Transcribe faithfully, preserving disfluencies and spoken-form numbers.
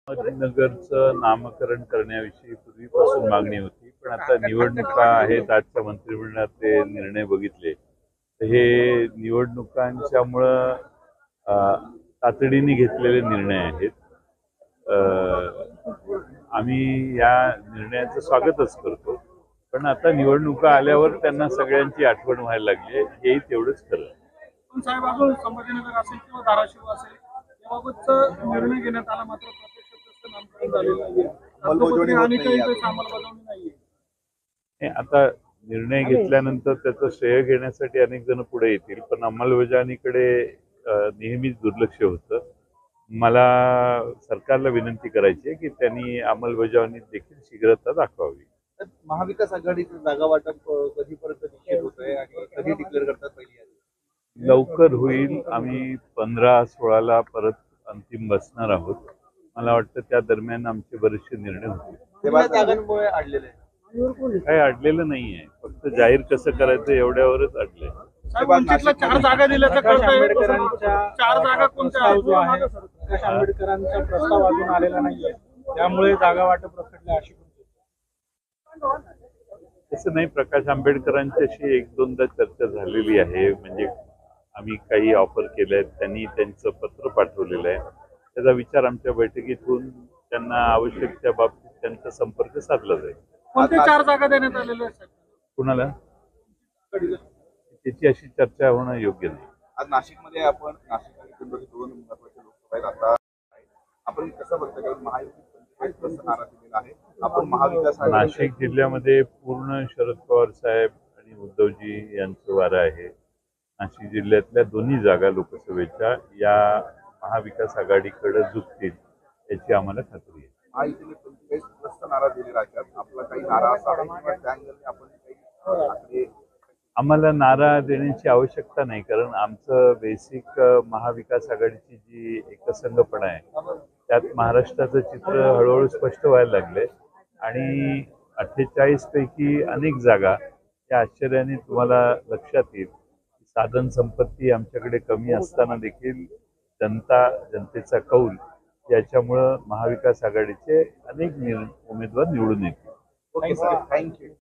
अहमदनगरचं नामकरण करण्याविषयी पूर्वीपासून मागणी होती, पण आता निवडणुका आहेत. आजच्या मंत्रिमंडळात ते निर्णय बघितले तर हे निवडणुकांच्यामुळं अं, तातडीने घेतलेले निर्णय आहेत. अं, आम्ही या निर्णयाचं स्वागतच करतो, पण आता निवडणुका आल्यावर त्यांना सगळ्यांची आठवण व्हायला लागली, हेही तेवढंच खरं. पण साहेब, अजून संभाजीनगर असेल किंवा धाराशिव असेल याबाबतचा निर्णय घेण्यात आला, मात्र प्रत्यक्षात त्याचं नामकरण झालेलं नाहीये. कागदोपत्री आणि काही अंमलबजावणी नाहीये. हे आता निर्णय घेतल्यानंतर त्याचं श्रेय घेण्यासाठी अनेक जण पुढे येतील, पण अंमलबजावणीकडे अं, नेहमीच दुर्लक्ष होतं. मला सरकारला विनंती करायची आहे की त्यांनी अंमलबजावणी देखील शीघ्रता दाखवावी. महाविकास आघाडीचं जागा वाटप अ, कधीपर्यंत निश्चित होत आहे आणि कधी डिक्लेअर करतात पहिली यादी? लवकर होईल. आम्ही पंधरा सोळाला परत अंतिम बसणार आहोत. मला वाटतं त्या दरम्यान आमचे बरेचसे निर्णय होतील. तेव्हा जागांमुळे अडलेले आहे. काही अडलेलं नाहीये, फक्त जाहीर कसं करायचं एवढ्यावरच अडलंय. साहेब, वंचितला चार जागा दिल्याचं कळतंय. आंबेडकरांच्या चार जागा कोणत्या प्रस्ताव जो आहे, प्रकाश आंबेडकरांचा प्रस्ताव अजून आलेला नाहीये, त्यामुळे जागा वाटप रखडले अशी तसं नाही, प्रकाश आंबेडकरांच्याशी एक दोनदा चर्चा झालेली आहे. म्हणजे आम्ही काही ऑफर केल्या आहेत, त्यांनी त्यांचं पत्र पाठवलेलं आहे. त्याचा विचार आमच्या बैठकीत होऊन त्यांना आवश्यक त्या बाबतीत त्यांचा संपर्क साधला जाईल. कोणत्या चार जागा देण्यात आलेल्या आहेत? कुणाला त्याची अशी चर्चा होणं योग्य नाही. आज नाशिकमध्ये आपण नाशिक आणि पिंपरी दोन महत्वाचे लोकसभा आहेत. आता आपण कसं बघता, कारण महायुतीत नारा दिलेला आहे. आपण महाविकास आघाडी नाशिक जिल्ह्यामध्ये पूर्ण शरद पवार साहेब आणि उद्धवजी यांचं वारं आहे. नाशिक जिल्ह्यातल्या दोन्ही जागा लोकसभेच्या या महाविकास आघाडीकडे झुकतील याची आम्हाला खात्री आहे. महायुतीने पंचेचाळीस प्लसचा नारा दिले राज्यात. आपला काही नारा असा आहे किंवा त्या अँगलने आपण काही आकडे? आम्हाला नारा देण्याची आवश्यकता नाही, कारण आमचं बेसिक महाविकास आघाडीची जी एकसंघपणा आहे त्यात महाराष्ट्राचं चित्र हळूहळू स्पष्ट व्हायला लागले आणि अठ्ठेचाळीस पैकी अनेक जागा या आश्चर्याने तुम्हाला लक्षात येईल. साधन संपत्ती आमच्याकडे कमी असताना देखील जनता जनतेचा कौल याच्यामुळं महाविकास आघाडीचे अनेक उमेदवार निवडून येतील. Okay sir, thank you.